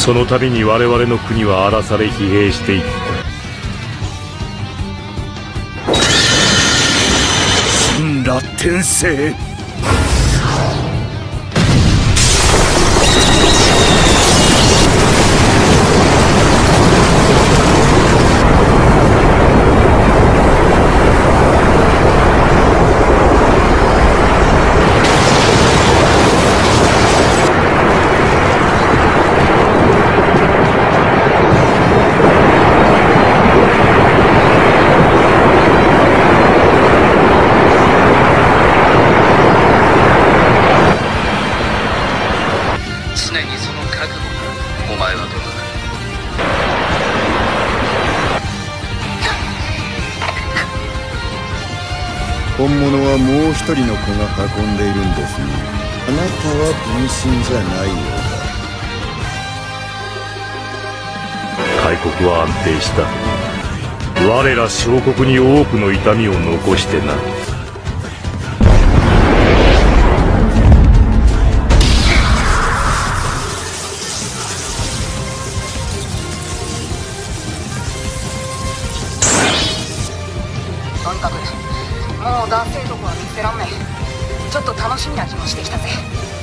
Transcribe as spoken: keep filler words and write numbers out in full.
その度に我々の国は荒らされ疲弊していった。神羅転生。 常にその覚悟がお前はどうだ。 本物はもう一人の子が運んでいるんですね。あなたは分身じゃないようだ。 開国は安定した。我ら小国に多くの痛みを残してな。 とにかくもう男性族は見つけらんねえ。ちょっと楽しみな気もしてきたぜ。